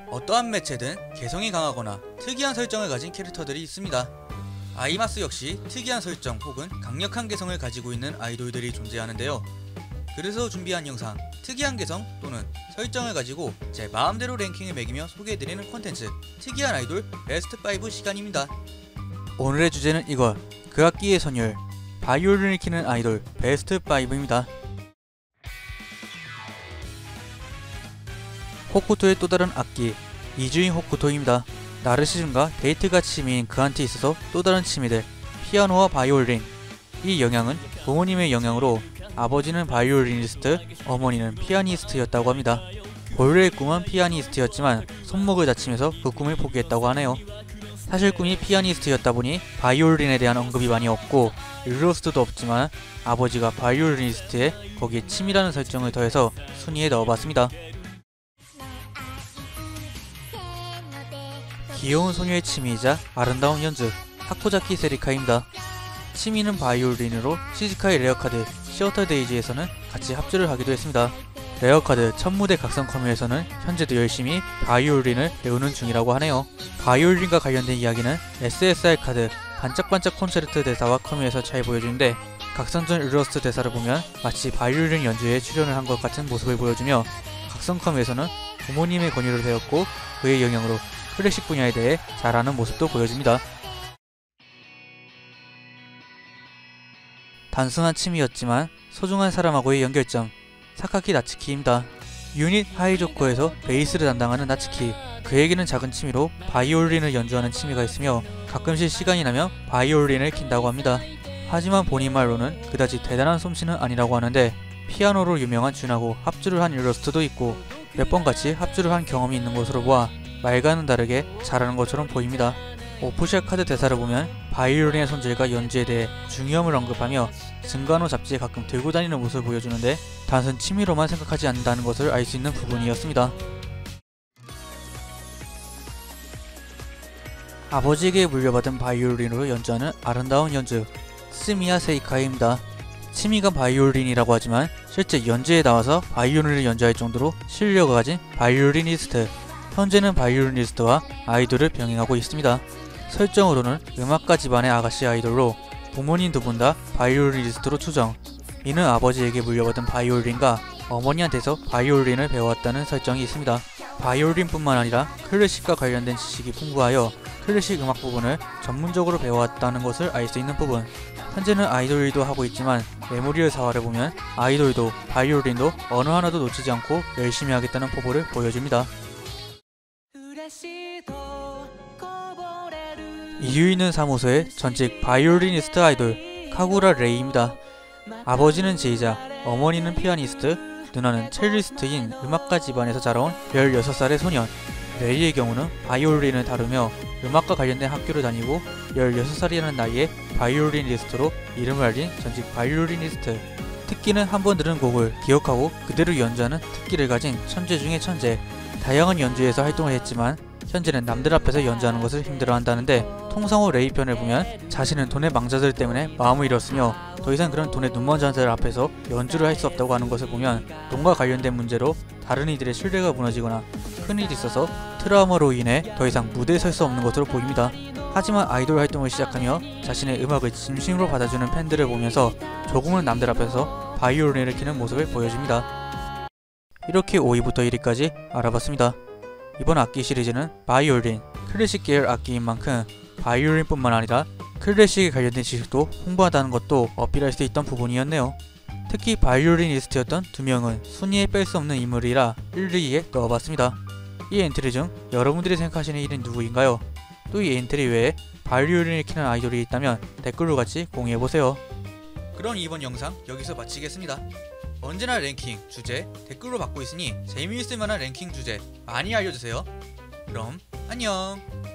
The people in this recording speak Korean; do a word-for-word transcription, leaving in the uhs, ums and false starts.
어떠한 매체든 개성이 강하거나 특이한 설정을 가진 캐릭터들이 있습니다. 아이마스 역시 특이한 설정 혹은 강력한 개성을 가지고 있는 아이돌들이 존재하는데요. 그래서 준비한 영상, 특이한 개성 또는 설정을 가지고 제 마음대로 랭킹을 매기며 소개해드리는 콘텐츠, 특이한 아이돌 베스트 오 시간입니다. 오늘의 주제는 이것, 그 악기의 선율, 바이올린을 키는 아이돌 베스트 오입니다. 호쿠토의 또 다른 악기, 이주인 호쿠토입니다. 나르시즘과 데이트가 취미인 그한테 있어서 또 다른 취미들, 피아노와 바이올린. 이 영향은 부모님의 영향으로 아버지는 바이올리니스트, 어머니는 피아니스트였다고 합니다. 본래의 꿈은 피아니스트였지만 손목을 다치면서 그 꿈을 포기했다고 하네요. 사실 꿈이 피아니스트였다 보니 바이올린에 대한 언급이 많이 없고 일러스트도 없지만 아버지가 바이올리니스트에 거기에 취미라는 설정을 더해서 순위에 넣어봤습니다. 귀여운 소녀의 취미이자 아름다운 연주, 하코자키 세리카입니다. 취미는 바이올린으로 시즈카의 레어카드 시어터데이즈에서는 같이 합주를 하기도 했습니다. 레어카드 첫 무대 각성 커뮤에서는 현재도 열심히 바이올린을 배우는 중이라고 하네요. 바이올린과 관련된 이야기는 에스에스알 카드 반짝반짝 콘체르트 대사와 커뮤에서 잘 보여주는데, 각성 전 일러스트 대사를 보면 마치 바이올린 연주에 출연을 한 것 같은 모습을 보여주며, 각성 커뮤에서는 부모님의 권유를 배웠고 그의 영향으로 클래식 분야에 대해 잘 아는 모습도 보여줍니다. 단순한 취미였지만 소중한 사람하고의 연결점, 사카키 나츠키입니다. 유닛 하이조코에서 베이스를 담당하는 나츠키, 그에게는 작은 취미로 바이올린을 연주하는 취미가 있으며 가끔씩 시간이 나면 바이올린을 킨다고 합니다. 하지만 본인 말로는 그다지 대단한 솜씨는 아니라고 하는데, 피아노로 유명한 준하고 합주를 한 일러스트도 있고 몇 번 같이 합주를 한 경험이 있는 것으로 보아 말과는 다르게 잘하는 것처럼 보입니다. 오프셜 카드 대사를 보면 바이올린의 손질과 연주에 대해 중요함을 언급하며 증간호 잡지에 가끔 들고 다니는 모습을 보여주는데, 단순 취미로만 생각하지 않는다는 것을 알 수 있는 부분이었습니다. 아버지에게 물려받은 바이올린으로 연주하는 아름다운 연주, 스미야 세이카이입니다. 취미가 바이올린이라고 하지만 실제 연주에 나와서 바이올린을 연주할 정도로 실력을 가진 바이올리니스트, 현재는 바이올리니스트와 아이돌을 병행하고 있습니다. 설정으로는 음악가 집안의 아가씨 아이돌로 부모님 두 분 다 바이올리니스트로 추정. 이는 아버지에게 물려받은 바이올린과 어머니한테서 바이올린을 배워왔다는 설정이 있습니다. 바이올린뿐만 아니라 클래식과 관련된 지식이 풍부하여 클래식 음악 부분을 전문적으로 배워왔다는 것을 알 수 있는 부분. 현재는 아이돌 일도 하고 있지만 메모리얼 사화를 보면 아이돌도 바이올린도 어느 하나도 놓치지 않고 열심히 하겠다는 포부를 보여줍니다. 이유 있는 사무소의 전직 바이올리니스트 아이돌 카구라 레이입니다. 아버지는 제이자, 어머니는 피아니스트, 누나는 첼리스트인 음악가 집안에서 자라온 열여섯 살의 소년. 레이의 경우는 바이올린을 다루며 음악과 관련된 학교를 다니고 열여섯 살이라는 나이에 바이올리니스트로 이름을 알린 전직 바이올리니스트. 특기는 한 번 들은 곡을 기억하고 그대로 연주하는 특기를 가진 천재 중의 천재. 다양한 연주에서 활동을 했지만 현재는 남들 앞에서 연주하는 것을 힘들어한다는데, 통상호 레이 편을 보면 자신은 돈의 망자들 때문에 마음을 잃었으며 더 이상 그런 돈의 눈먼 자들 앞에서 연주를 할 수 없다고 하는 것을 보면 돈과 관련된 문제로 다른 이들의 신뢰가 무너지거나 큰일이 있어서 트라우마로 인해 더 이상 무대에 설 수 없는 것으로 보입니다. 하지만 아이돌 활동을 시작하며 자신의 음악을 진심으로 받아주는 팬들을 보면서 조금은 남들 앞에서 바이올린을 키는 모습을 보여줍니다. 이렇게 오 위부터 일 위까지 알아봤습니다. 이번 악기 시리즈는 바이올린, 클래식 계열 악기인 만큼 바이올린뿐만 아니라 클래식에 관련된 지식도 풍부하다는 것도 어필할 수 있던 부분이었네요. 특히 바이올리니스트였던 두 명은 순위에 뺄 수 없는 인물이라 일, 이 위에 넣어봤습니다. 이 엔트리 중 여러분들이 생각하시는 일은 누구인가요? 또 이 엔트리 외에 바이올린을 키는 아이돌이 있다면 댓글로 같이 공유해보세요. 그럼 이번 영상 여기서 마치겠습니다. 언제나 랭킹, 주제, 댓글로 받고 있으니 재미있을 만한 랭킹 주제 많이 알려주세요. 그럼 안녕!